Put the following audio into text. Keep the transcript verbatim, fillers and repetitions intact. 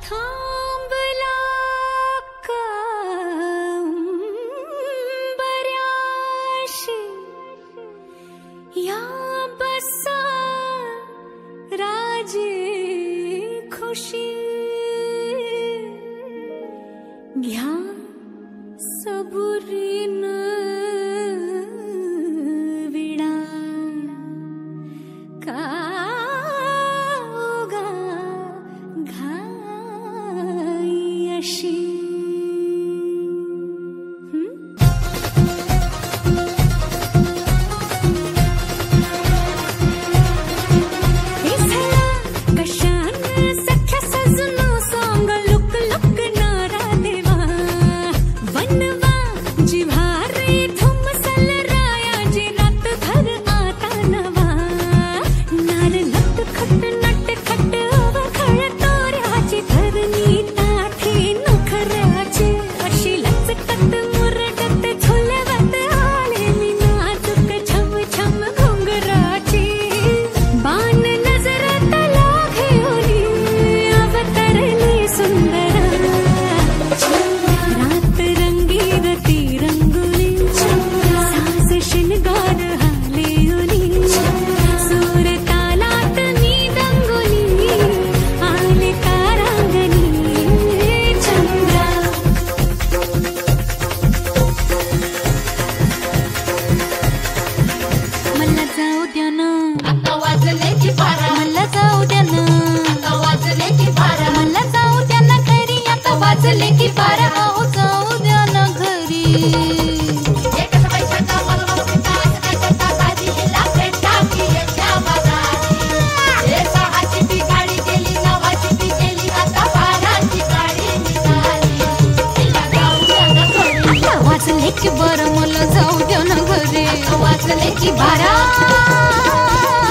थांबला कंबऱ्याशी या बसा राजे खुशी घ्या सबुरीनं विडा का उगा घाई अशी लेकी बारा आओ जाऊ द्या ना घरी वाचले की बारा मला जाऊ द्या ना घरी वाचले की बारा